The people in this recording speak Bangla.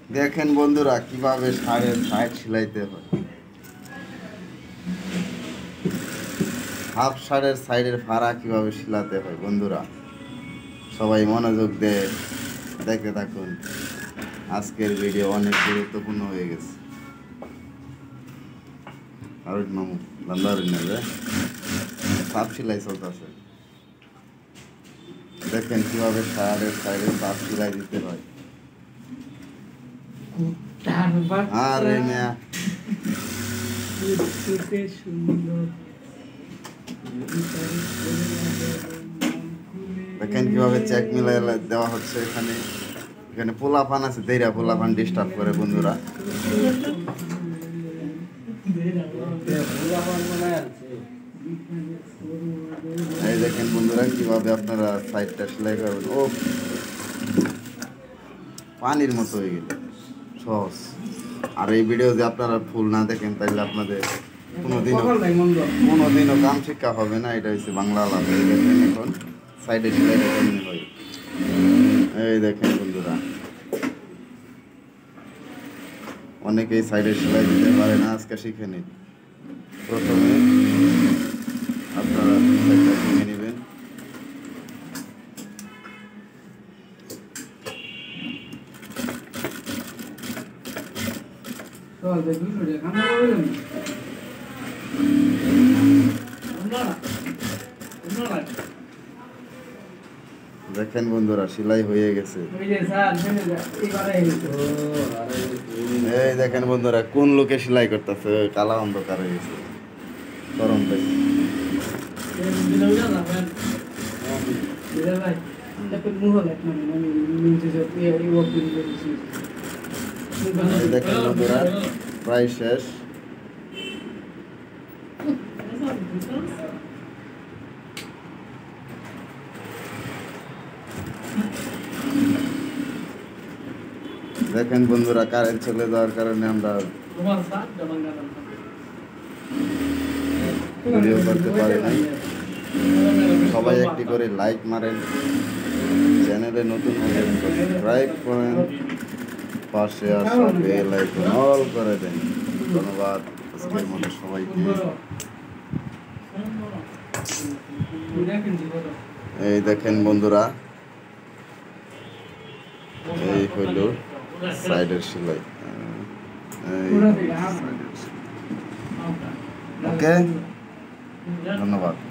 দেখেন বন্ধুরা কিভাবে শাড়ির সাইড সেলাইতে হয়। হাফ শাড়ির সাইডের ফাড়া কিভাবে সেলাতে হয় বন্ধুরা, সবাই মনোযোগ দিয়ে দেখতে থাকুন। আজকের ভিডিও অনেক গুরুত্বপূর্ণ হয়ে গেছে। আর মামু বান্দার নেবে সাপ সেলাই চলতেছে। দেখেন কিভাবে শাড়ির সাইডে সাপ সেলাই দিতে হয়। আরে মিয়া দেখেন কিভাবে চেক মিলাই দেওয়া হচ্ছে। এখানে এখানে পোলাপান আছে, দেইরা পোলাপান ডিস্টার্ব করে বন্ধুরা। এই দেখেন বন্ধুরা কিভাবে আপনারা সাইডটা সেলাই করবেন। ও পানির মতো হয়ে গেল, সহজ। আর এই ভিডিও যে আপনারা ফুল না দেখেন তাহলে আপনাদের কোনোদিনও কাম শিক্ষা হবে না। এটা হচ্ছে বাংলা আলাপ। এই দেখেন এখন সাইডে সেলাইটা কেমনি হয়। এই দেখেন বন্ধুরা, অনেকেই সাইডে সেলাই দিতে পারে না, আজকে শিখে নিন। প্রথমে আপনারা সাইডটা ভেঙে নেবেন। দেখেন বন্ধুরা সেলাই হয়ে গেছে। এই দেখেন বন্ধুরা কোন লোকে সেলাই করতেছে, কালা অন্ধকার হয়ে গেছে, গরম পাইছে। দেখেন বন্ধুরা প্রায় শেষ। দেখেন বন্ধুরা কারেন্ট চলে যাওয়ার কারণে আমরা ভিডিও করতে পারি নাই। সবাই একটি করে লাইক মারেন, চ্যানেলে নতুন হলে সাবস্ক্রাইব করেন, পাশে আসা বেল আইকন অল করে দেন। ধন্যবাদ আজকের মতো সবাইকে। এই দেখেন বন্ধুরা এই হইল সাইডের সেলাই। ওকে, ধন্যবাদ।